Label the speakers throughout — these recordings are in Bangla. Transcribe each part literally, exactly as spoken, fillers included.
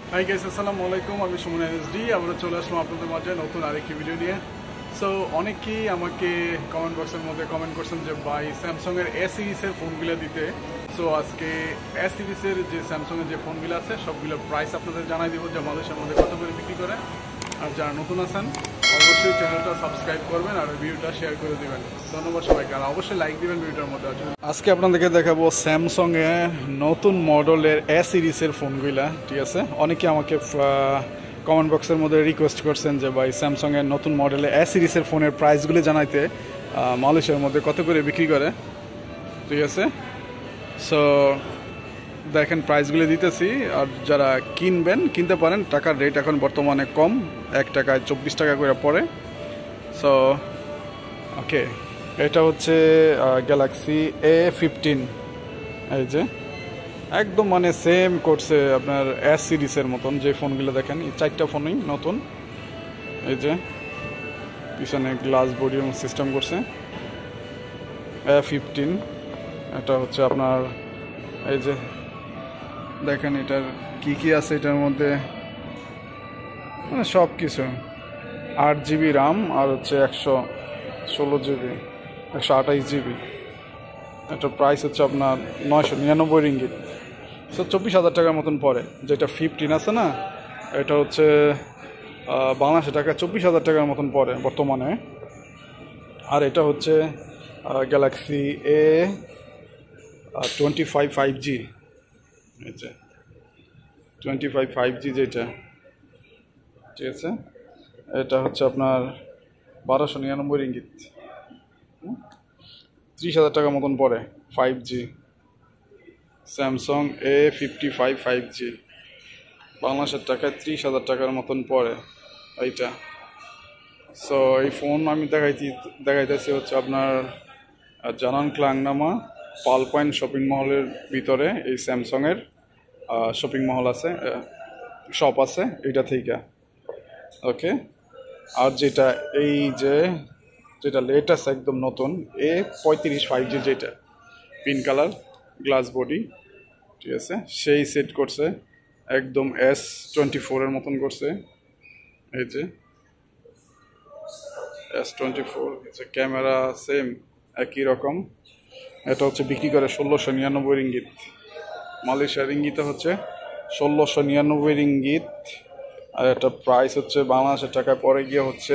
Speaker 1: হাই গাইস, আসসালামু আলাইকুম। আমি সুমন এসডি আমরা চলে আসলাম আপনাদের মাঝে নতুন আরেকটি ভিডিও নিয়ে। সো অনেকেই আমাকে কমেন্ট বক্সের মধ্যে কমেন্ট করছেন যে ভাই স্যামসাংয়ের এ সিরিজের ফোনগুলো দিতে। সো আজকে এ সিরিজের যে স্যামসাংয়ের যে ফোনগুলো আছে সবগুলোর প্রাইস আপনাদের জানাই দিব যে মালয়েশিয়ার মধ্যে কত করে বিক্রি করে। আর যারা নতুন আছেন অবশ্যই চ্যানেলটা সাবস্ক্রাইব করবেন আর ভিডিওটা শেয়ার করে দেবেন। ধন্যবাদ সবাইকে, আর অবশ্যই লাইক দিবেন ভিডিওর মধ্যে। আজকে আপনাদেরকে দেখাবো স্যামসাংয়ে নতুন মডেলের এ সিরিজের ফোনগুলা, ঠিক আছে। অনেকে আমাকে কমেন্ট বক্সের মধ্যে রিকোয়েস্ট করছেন যে ভাই স্যামসাংয়ের নতুন মডেলের এ সিরিজের ফোনের প্রাইসগুলি জানাইতে, মালয়েশিয়ার মধ্যে কত করে বিক্রি করে, ঠিক আছে। সো দেখেন প্রাইসগুলি দিতেছি, আর যারা কিনবেন কিনতে পারেন। টাকার রেট এখন বর্তমানে কম, এক টাকায় চব্বিশ টাকা করে পড়ে। সো ওকে, এটা হচ্ছে গ্যালাক্সি এ ফিফটিন। এই যে একদম মানে সেম করছে আপনার এস সিরিজের মতন যে ফোনগুলো দেখেন, এই চারটা ফোনই নতুন। এই যে পিছনে গ্লাস বডি এবং সিস্টেম করছে এ ফিফটিন। এটা হচ্ছে আপনার এই যে দেখেন এটার কি কি আছে এটার মধ্যে, মানে সব কিছু। আট জিবি রাম আর হচ্ছে একশো ষোলো জিবি একশো আঠাইশ জিবি। এটার প্রাইস হচ্ছে আপনার নয়শো নিরানব্বই রিঙ্গিত। সো চব্বিশ হাজার টাকার মতন পড়ে। যেটা ফিফটিন আছে না, এটা হচ্ছে বাংলাদেশে টাকা চব্বিশ হাজার টাকার মতন পড়ে বর্তমানে। আর এটা হচ্ছে Galaxy A twenty five five G. আচ্ছা, টোয়েন্টি ফাইভ ফাইভ জি যেটা, ঠিক আছে। এটা হচ্ছে আপনার বারোশো নিরানব্বই রিঙ্গিত, ত্রিশ হাজার টাকার মতন পড়ে। Five G Samsung A fifty five five G বাংলাদেশের টাকায় ত্রিশ হাজার টাকার মতন পড়ে এইটা। সো এই ফোন আমি দেখাইতে দেখাইতেছি হচ্ছে আপনার জানান ক্লাংনামা পাল পয়েন্ট শপিং মহলের ভিতরে এই স্যামসাংয়ের শপিং মহল আছে, শপ আছে এইটা থেকে। ওকে, আর যেটা এই যে যেটা লেটেস্ট একদম নতুন এ পঁয়ত্রিশ ফাইভ জি, যেটা পিঙ্ক কালার গ্লাস বডি, ঠিক আছে, সেই সেট করছে একদম এস টোয়েন্টি ফোরের মতন করছে। এই যে S twenty four, camera same একই রকম। এটা হচ্ছে বিক্রি করে ষোলোশো নিরানব্বই রিঙ্গিত। মালয়েশিয়ার রিঙ্গিতে হচ্ছে ষোলোশো নিরানব্বই রিঙ্গিত। আর এটা প্রাইস হচ্ছে বাংলাদেশের টাকায় পরে গিয়ে হচ্ছে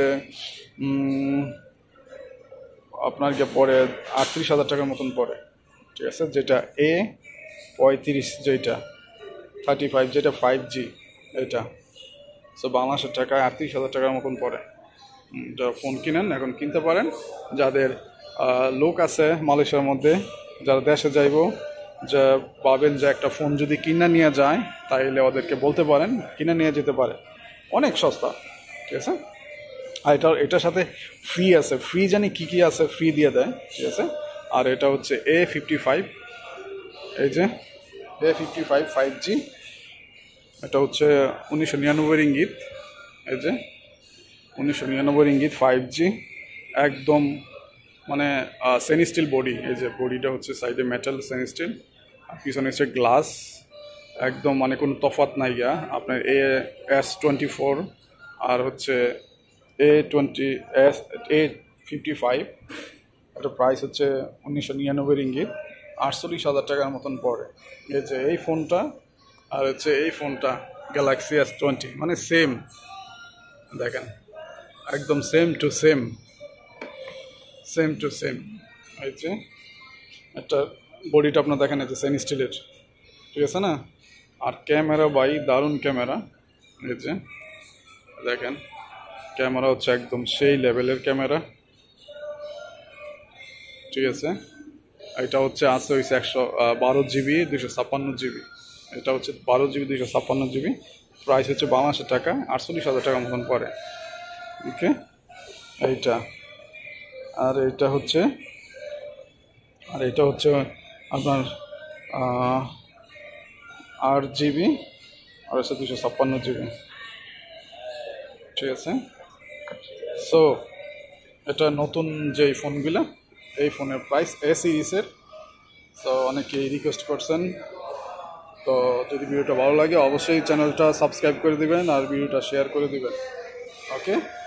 Speaker 1: আপনার গিয়ে পরে আটত্রিশ হাজার টাকার মতন পড়ে, ঠিক আছে। যেটা এ পঁয়ত্রিশ, যেটা থার্টি ফাইভ, যেটা ফাইভ জি এটা। সো বাংলাদেশের টাকায় আটত্রিশ হাজার টাকার মতন পড়ে। যারা ফোন কিনেন এখন কিনতে পারেন। যাদের লোক আছে মালয়েশিয়ার মধ্যে, যারা দেশে যাইব, যা ভাবেন যে একটা ফোন যদি কিনে নিয়ে যায়, তাইলে ওদেরকে বলতে পারেন কিনে নিয়ে যেতে পারে, অনেক সস্তা, ঠিক আছে। আর এটা এটার সাথে ফ্রি আছে, ফ্রি জানি কী কী আছে, ফ্রি দিয়ে দেয়, ঠিক আছে। আর এটা হচ্ছে এ ফিফটি ফাইভ, এই যে A fifty five five G. এটা হচ্ছে উনিশশো নিরানব্বই রিঙ্গিত। এই যে উনিশশো নিরানব্বই রিঙ্গিত ফাইভ জি, একদম মানে সেনি স্টিল বডি। এই যে বডিটা হচ্ছে সাইডে মেটাল সেনি স্টিল, আর পিছনে হচ্ছে গ্লাস, একদম মানে কোনো তফাৎ নাই গা আপনার এ এস টোয়েন্টি ফোর আর হচ্ছে A twenty S A fifty five. একটা প্রাইস হচ্ছে উনিশশো নিরানব্বই রিঙ্গিত, আটচল্লিশ হাজার টাকার মতন পড়ে। এই যে এই ফোনটা আর হচ্ছে এই ফোনটা গ্যালাক্সি এস টোয়েন্টি, মানে সেম, দেখেন একদম same to same, same to same. এই যে একটা বডিটা আপনার দেখেন, এই যে সেন স্টিলের, ঠিক আছে না। আর ক্যামেরা বাই দারুণ ক্যামেরা। এই যে দেখেন ক্যামেরা হচ্ছে একদম সেই লেভেলের ক্যামেরা, ঠিক আছে। এটা হচ্ছে আছে হয়েছে একশো বারো জিবি দুইশো ছাপ্পান্ন জিবি। এটা হচ্ছে বারো জিবি দুইশো ছাপ্পান্ন জিবি। প্রাইস হচ্ছে বাংলাদেশের টাকা আটচল্লিশ হাজার টাকার মতন পড়ে। ওকে, এইটা আর এটা হচ্ছে আর এটা হচ্ছে আপনার আট জিবি আর হচ্ছে দুশো ছাপ্পান্ন জিবি, ঠিক আছে। সো এটা নতুন যে ফোনগুলো, এই ফোনের প্রাইস এ সিরিজের। সো অনেকেই রিকোয়েস্ট করছেন তো যদি ভিডিওটা ভালো লাগে অবশ্যই চ্যানেলটা সাবস্ক্রাইব করে দিবেন আর ভিডিওটা শেয়ার করে দিবেন। ওকে।